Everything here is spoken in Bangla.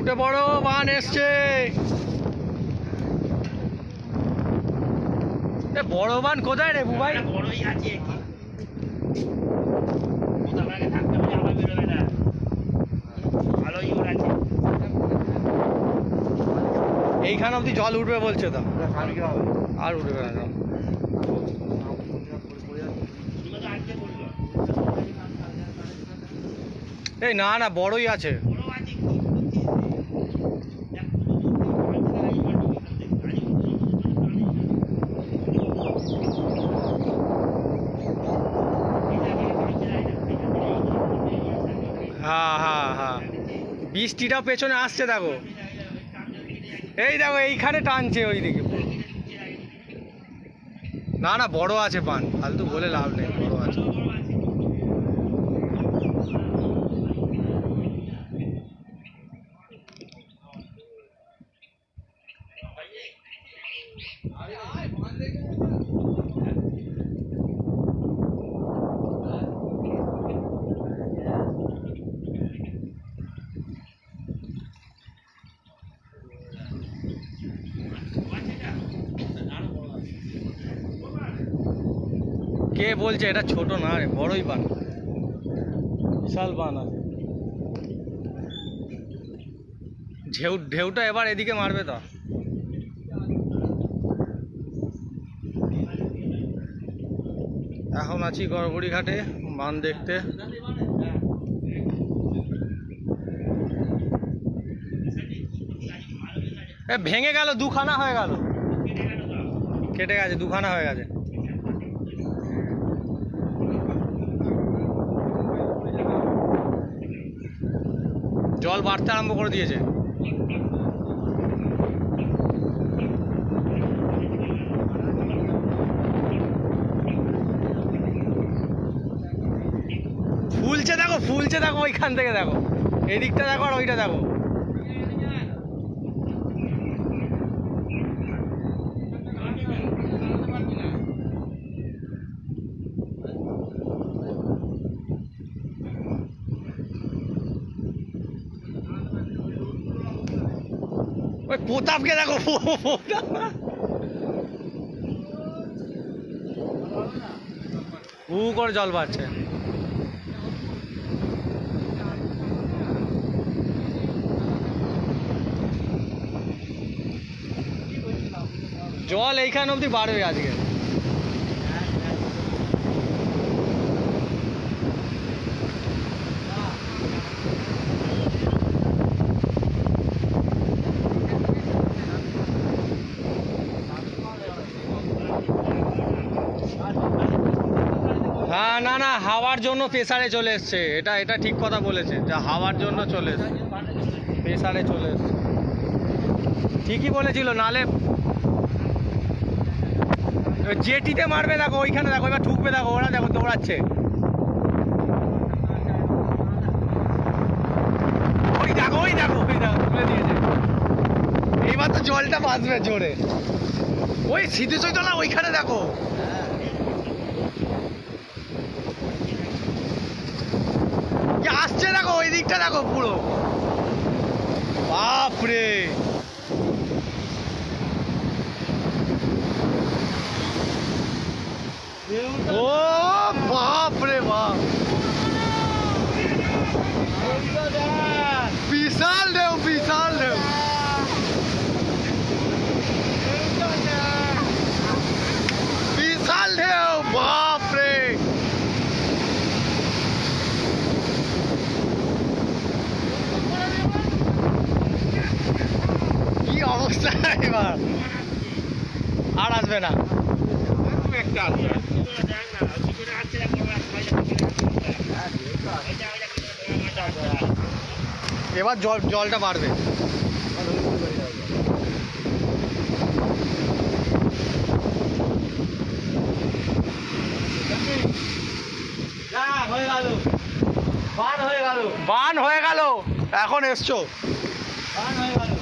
উঠে বড় বান এসছে। বড় বান কোথায় রে বুবাই? বড়ই আছে এইখানে অব্দি জল উঠবে বলছে তো, আর উঠবে না। এই না না বড়ই আছে। হ্যাঁ হ্যাঁ হ্যাঁ, বৃষ্টিটাও পেছনে আসছে দেখো। এই দেখো এইখানে টানছে ওই দিকে। না না বড় আছে পান, ফালতু বলে লাভ নেই, বড় আছে। কে বলছে এটা ছোট না রে, বড়ই বান, বিশাল বান আছে। ঢেউটা এবার এদিকে মারবে তো। এখন আছি গড়গড়ি ঘাটে বান দেখতে। ভেঙে গেল, দুখানা হয়ে গেল, কেটে গেছে, দুখানা হয়ে গেছে। জল বাড়তে আরম্ভ করে দিয়েছে। ফুলছে দেখো, ফুলছে দেখো, ওইখান থেকে দেখো, এদিকটা দেখো আর ওইটা দেখো। ওই প্রতাপকে দেখো, হু করে জল বাড়ছে। জল এইখান অব্দি বাড়বে আজকে। হ্যাঁ না না, হাওয়ার জন্য প্রেসারে চলে এসছে, এটা ঠিক কথা বলেছে, যা হাওয়ার জন্য চলে এসছে, প্রেসারে চলে এসছে, ঠিকই বলেছিল। নালে জেটিতে মারবে দেখো, ওইখানে দেখো, এবার ঠুকবে দেখো, ওরা দেখো দৌড়াচ্ছে। ওই দেখো ওই দেখো ওই দেখো, তুলে দিয়েছে। এইবার তো জলটা বাঁচবে জোরে। ওই স্মৃতিসৌধ না, ওইখানে দেখো, আসছে দেখো, ওই দিকটা দেখো পুরো, বাপরে। ও বাপরে বাপ, বিশাল ঢেউ, বিশাল ঢেউ, বিশাল ঢেউ, বাপরে। কি অবস্থা এবার, আর আসবে না। এবার জলটা বাড়বে। বান হয়ে গেল, এখন এসছো, বান হয়ে গেল।